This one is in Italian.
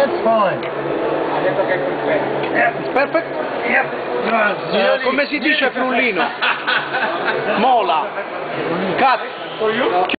That's fine. Ha detto che è perfetto. Perfect? Yep. Come si dice frullino? Mola. Cut.